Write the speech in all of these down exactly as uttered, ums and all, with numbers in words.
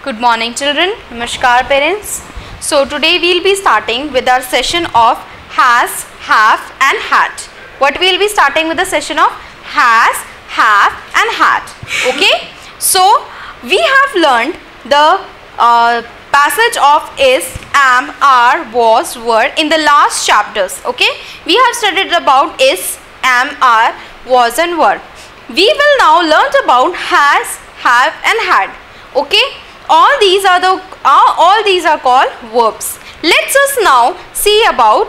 Good morning children. Namaskar parents. So today we will be starting with our session of has, have and had. What we will be starting with the session of has, have and had. Okay. So we have learned the uh, passage of is, am, are, was, were in the last chapters. Okay. We have studied about is, am, are, was and were. We will now learn about has, have and had. Okay. All these are the uh, all these are called verbs. Let's us now see about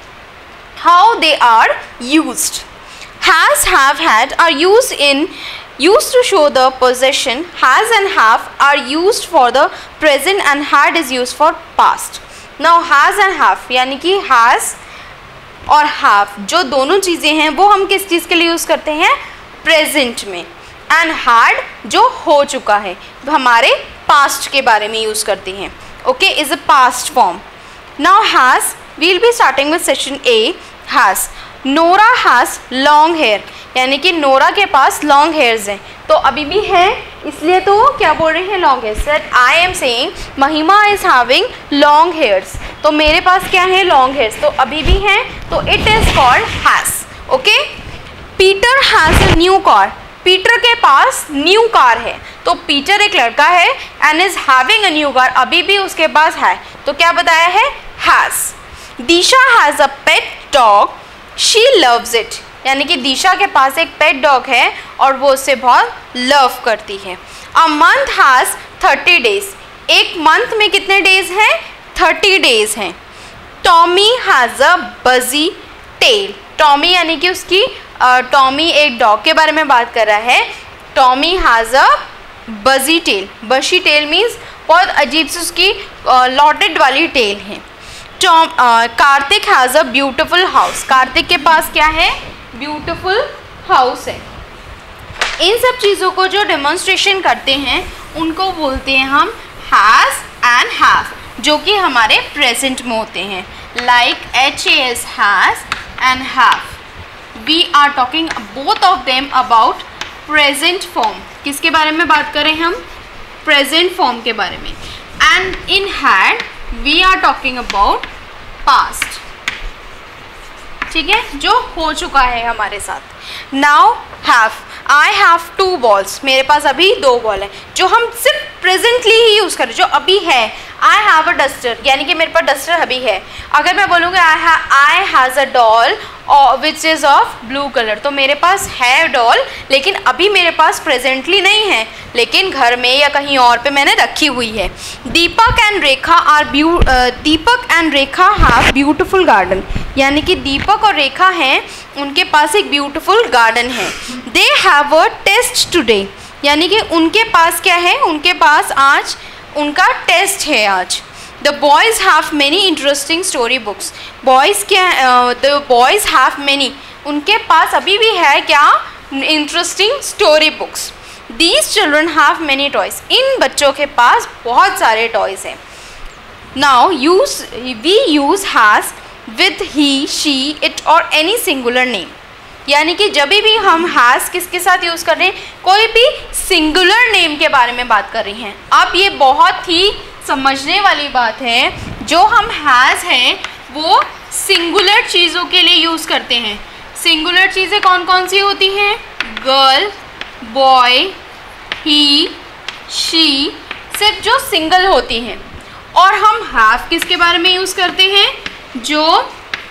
how they are used. Has, have, had are used in used to show the possession. Has and have are used for the present and had is used for past. Now has and have यानी कि has और have जो दोनों चीज़ें हैं वो हम किस चीज़ के लिए यूज़ करते हैं? प्रेजेंट में. एंड had जो हो चुका है हमारे पास्ट के बारे में यूज़ करते हैं. Okay, is a past form. Now has we will be starting with section A. Has Nora has long hair यानी कि नोरा के पास लॉन्ग हेयर्स हैं. तो अभी भी हैं इसलिए तो क्या बोल रहे हैं long hairs. That I am saying Mahima is having long hairs. तो मेरे पास क्या है लॉन्ग हेयर्स. तो अभी भी हैं तो it is called has. Okay. Peter has a new car. Peter के पास न्यू कार है. तो पीटर एक लड़का है and is having a new car. अभी भी उसके पास है तो क्या बताया है has. Disha has a pet dog. She loves it यानी कि दिशा के पास एक पेट डॉग है और वो उससे बहुत लव करती है. A month has thirty days. एक मंथ में कितने डेज हैं? थर्टी डेज हैं. Tommy has a bushy tail. Tommy यानी कि उसकी टॉमी uh, एक डॉग के बारे में बात कर रहा है. Tommy has a bushy tell. बशी टेल मीन्स बहुत अजीब से उसकी लॉटेड uh, वाली टेल है. Tom Kartik has a beautiful house. Kartik के पास क्या है? ब्यूटिफुल हाउस है. इन सब चीज़ों को जो डेमोन्स्ट्रेशन करते हैं उनको बोलते हैं हम हैज़ एंड हैव जो कि हमारे प्रेजेंट में होते हैं. Like H A S has and have. We are talking both of them about present form. किसके बारे में बात करें हम? Present form के बारे में. And in had we are talking about past. ठीक है, जो हो चुका है हमारे साथ. Now have. I have two balls. मेरे पास अभी दो बॉल है जो हम सिर्फ प्रेजेंटली ही यूज़ करें जो अभी है. I have a duster यानी कि मेरे पास डस्टर अभी है. अगर मैं बोलूँगा I have I has a doll which is of blue colour तो मेरे पास है डॉल लेकिन अभी मेरे पास प्रेजेंटली नहीं है लेकिन घर में या कहीं और पे मैंने रखी हुई है. Deepak and Rekha are beau Deepak and Rekha have beautiful garden यानी कि दीपक और रेखा हैं उनके पास एक ब्यूटिफुल गार्डन है. They have a test today यानी कि उनके पास क्या है? उनके पास आज उनका टेस्ट है आज. The boys have many interesting story books. Boys क्या uh, the boys have many उनके पास अभी भी है क्या? Interesting story books. These children have many toys. इन बच्चों के पास बहुत सारे toys हैं. Now use we use has with he, she, it or any singular name. यानी कि जब भी हम has किसके साथ यूज़ कर रहे हैं? कोई भी सिंगुलर नेम के बारे में बात कर रही हैं. अब ये बहुत ही समझने वाली बात है. जो हम हैज़ हैं वो सिंगुलर चीज़ों के लिए यूज़ करते हैं. सिंगुलर चीज़ें कौन कौन सी होती हैं? गर्ल, बॉय, ही, शी, सिर्फ जो सिंगल होती हैं. और हम हैव किसके बारे में यूज़ करते हैं? जो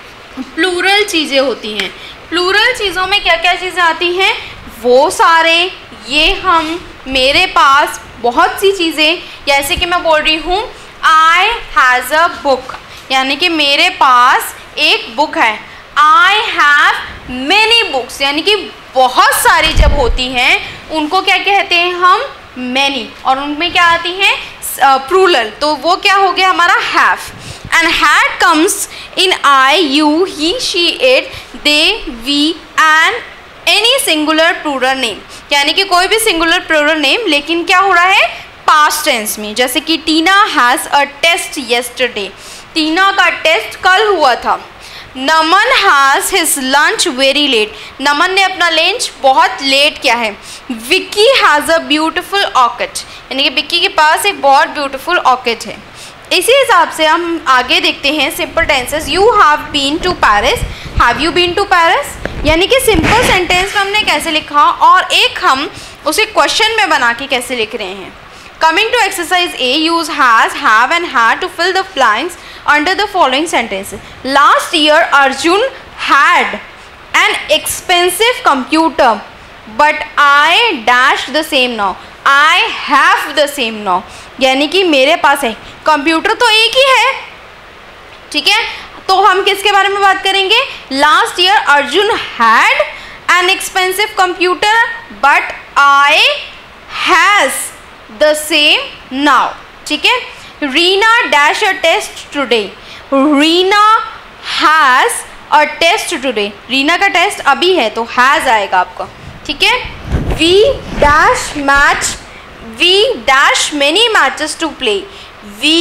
प्लूरल चीज़ें होती हैं. प्लूरल चीज़ों में क्या क्या चीज़ें आती हैं? वो सारे, ये, हम, मेरे पास, बहुत सी चीज़ें. जैसे कि मैं बोल रही हूँ आई हैज़ अ बुक यानी कि मेरे पास एक बुक है. आई हैव मैनी बुक्स यानी कि बहुत सारी जब होती हैं उनको क्या कहते हैं हम? मैनी. और उनमें क्या आती हैं? प्लूरल. तो वो क्या हो गया हमारा have. And had comes in I, you, he, she, it, they, we and any singular plural name यानी कि कोई भी सिंगुलर प्लूरल नेम लेकिन क्या हो रहा है? पास्ट टेंस में. जैसे कि Tina has a test yesterday. Tina का टेस्ट कल हुआ था. Naman has his lunch very late, Naman ने अपना लंच बहुत लेट किया है। Vicky has a beautiful orchid, यानी कि विक्की के पास एक बहुत ब्यूटिफुल ऑर्किड है। इसी हिसाब से हम आगे देखते हैं simple tenses. You have been to Paris, have you been to Paris, यानी कि सिंपल सेंटेंस में हमने कैसे लिखा और एक हम उसे क्वेश्चन में बना के कैसे लिख रहे हैं। Coming to exercise A, use has, have and had to fill the blanks under the following sentences. Last year Arjun had an expensive computer but I dash the same now. I have the same now, यानी कि मेरे पास है, computer तो एक ही है, ठीक है। तो हम किसके बारे में बात करेंगे? Last year Arjun had an expensive computer but I has the same now, ठीक है। Reena dash a test today. Reena has a test today. Reena का टेस्ट अभी है तो has आएगा आपका, ठीक है। We dash match, we dash many matches to play. We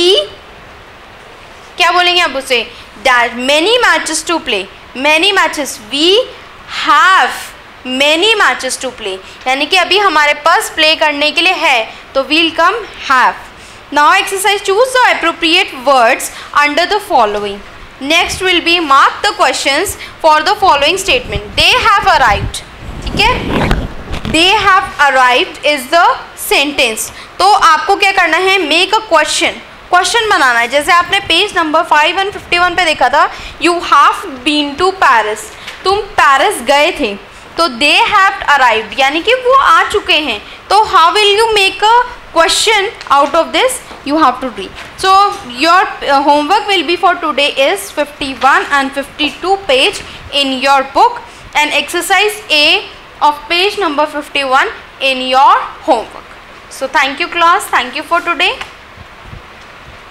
क्या बोलेंगे आप उसे? Dash many matches to play. Many matches. We have many matches to play. यानी कि अभी हमारे पास प्ले करने के लिए है तो we'll come have. Now exercise, choose the appropriate words under the following. Next will be mark the questions for the following statement. They have arrived, ठीक है। They have arrived is the sentence. तो आपको क्या करना है? Make a question. Question बनाना है। जैसे आपने page number five and fifty one पे देखा था, You have been to Paris. तुम पेरिस गए थे, तो they have arrived यानी कि वो आ चुके हैं। तो how will you make a question out of this? You have to read. So your uh, homework will be for today is fifty-one and fifty-two page in your book and exercise A of page number fifty-one in your homework. So thank you class, thank you for today.